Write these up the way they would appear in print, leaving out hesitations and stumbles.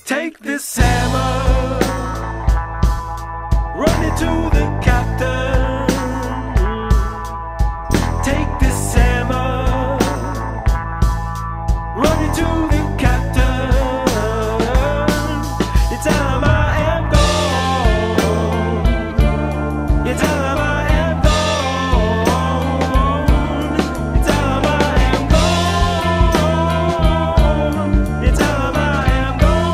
Take this hammer, run it to the captain. Take this hammer, run it to the captain. You tell him I am gone. You tell him I am gone. You tell him I am gone. You tell him I am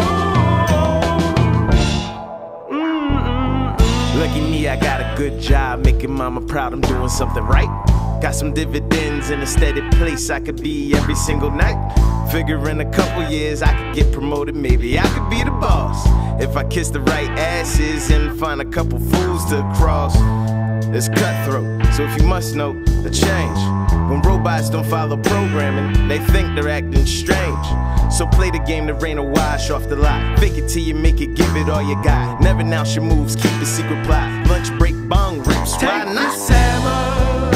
gone. Lucky me, I got a good job, making mama proud, I'm doing something right. Got some dividends in a steady place I could be every single night. Figure in a couple years I could get promoted, maybe I could be the boss. If I kiss the right asses and find a couple fools to cross. It's cutthroat, so if you must know the change. When robots don't follow programming, they think they're acting strange. So play the game, there ain't a wash off the lot. Fake it till you make it, give it all you got. Never announce your moves, keep a secret plot. Lunch break, bong rips, why Take not? this hammer,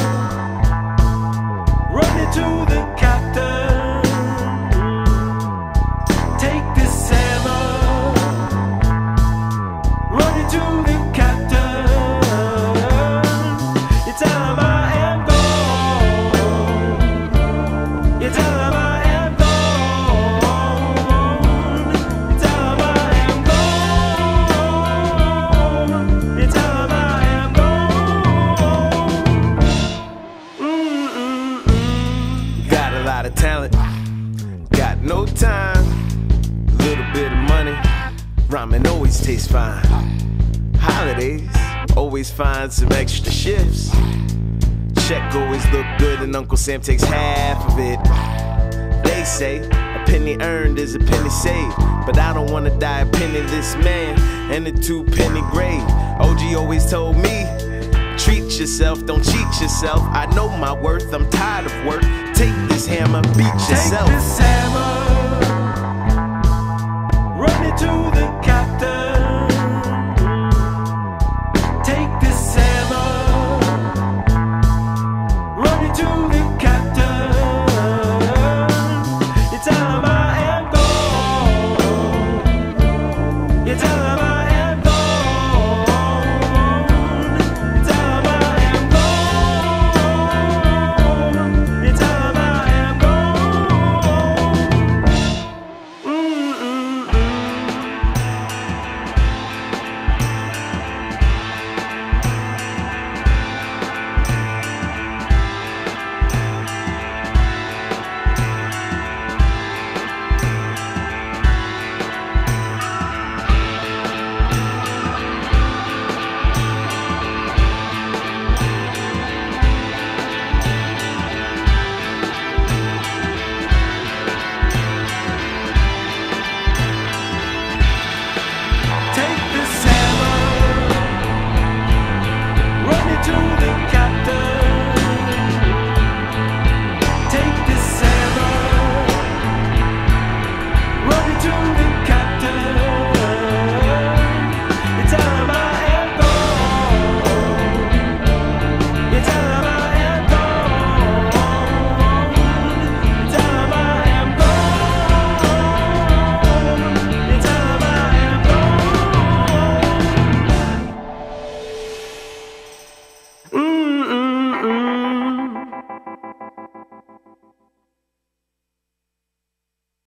run it to the captain. Take this hammer, run it to the captain. You tell him I am gone. You tell him I am gone. You tell him I am gone. You tell him I am gone. Got a lot of talent, got no time, little bit of money, rhyming always tastes fine. Holidays, always find some extra shifts. Check always look good and Uncle Sam takes half of it. They say a penny earned is a penny saved, but I don't wanna die a penniless man in a 2-penny grave. OG always told me, treat yourself, don't cheat yourself. I know my worth, I'm tired of work. Take this hammer, beat yourself. Take this hammer, run it to the captain.